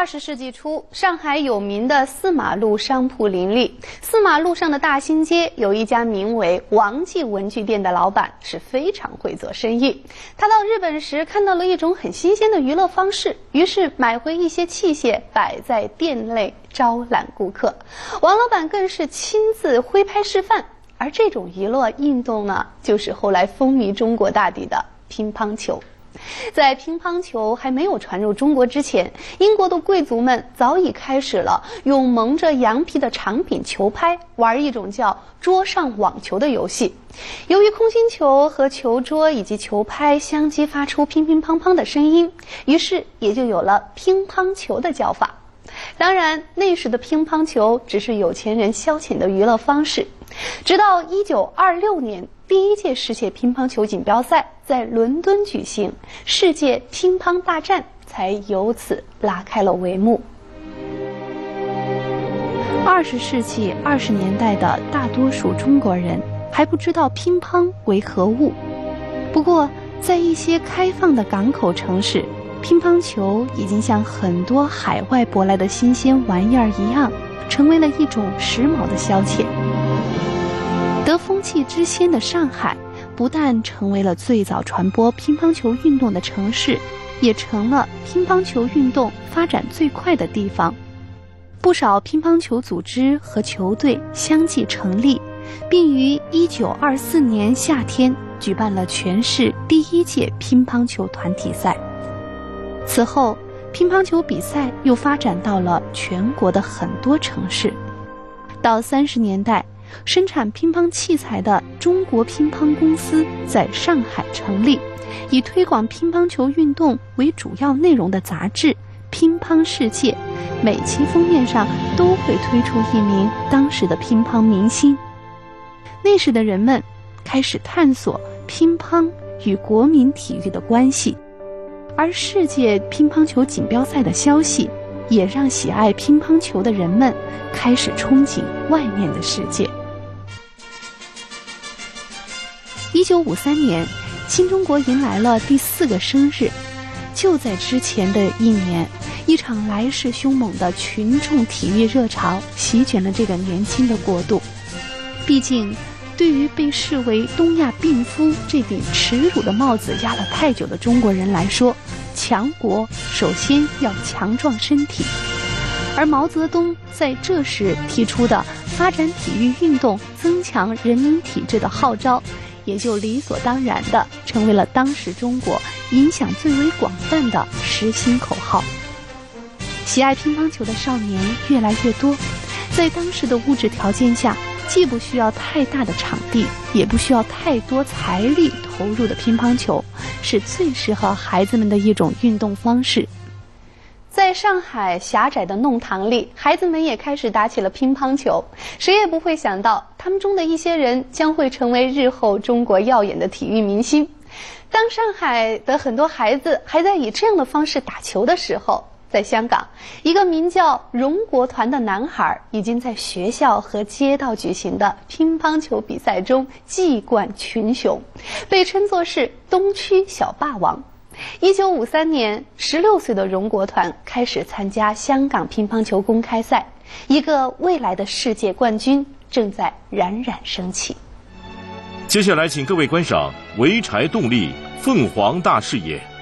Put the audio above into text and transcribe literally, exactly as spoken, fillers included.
十世纪初，上海有名的四马路商铺林立。四马路上的大兴街有一家名为王记文具店的老板是非常会做生意。他到日本时看到了一种很新鲜的娱乐方式，于是买回一些器械摆在店内招揽顾客。王老板更是亲自挥拍示范。而这种娱乐运动呢，就是后来风靡中国大地的乒乓球。在乒乓球还没有传入中国之前，英国的贵族们早已开始了用蒙着羊皮的长柄球拍玩一种叫桌上网球的游戏。由于空心球和球桌以及球拍相击发出乒乒乓乓的声音，于是也就有了乒乓球的叫法。当然，那时的乒乓球只是有钱人消遣的娱乐方式。直到一九二六年，第一届世界乒乓球锦标赛在伦敦举行，世界乒乓大战才由此拉开了帷幕。 二十世纪二十年代的大多数中国人还不知道乒乓为何物，不过在一些开放的港口城市，乒乓球已经像很多海外舶来的新鲜玩意儿一样，成为了一种时髦的消遣。得风气之先的上海，不但成为了最早传播乒乓球运动的城市，也成了乒乓球运动发展最快的地方。不少乒乓球组织和球队相继成立，并于一九二四年夏天举办了全市第一届乒乓球团体赛。此后，乒乓球比赛又发展到了全国的很多城市。到三十年代，生产乒乓器材的中国乒乓公司在上海成立，以推广乒乓球运动为主要内容的杂志《乒乓世界》，每期封面上都会推出一名当时的乒乓明星。那时的人们开始探索乒乓与国民体育的关系，而世界乒乓球锦标赛的消息也让喜爱乒乓球的人们开始憧憬外面的世界。一九五三年，新中国迎来了第四个生日。就在之前的一年，一场来势凶猛的群众体育热潮席卷了这个年轻的国度。毕竟，对于被视为东亚病夫这顶耻辱的帽子压了太久的中国人来说，强国首先要强壮身体。而毛泽东在这时提出的发展体育运动、增强人民体质的号召，也就理所当然地成为了当时中国影响最为广泛的实心口号。喜爱乒乓球的少年越来越多，在当时的物质条件下，既不需要太大的场地，也不需要太多财力投入的乒乓球，是最适合孩子们的一种运动方式。 在上海狭窄的弄堂里，孩子们也开始打起了乒乓球。谁也不会想到，他们中的一些人将会成为日后中国耀眼的体育明星。当上海的很多孩子还在以这样的方式打球的时候，在香港，一个名叫荣国团的男孩已经在学校和街道举行的乒乓球比赛中技冠群雄，被称作是东区小霸王。一九五三年，十六岁的荣国团开始参加香港乒乓球公开赛，一个未来的世界冠军正在冉冉升起。 接下来，请各位观赏潍柴动力凤凰大视野。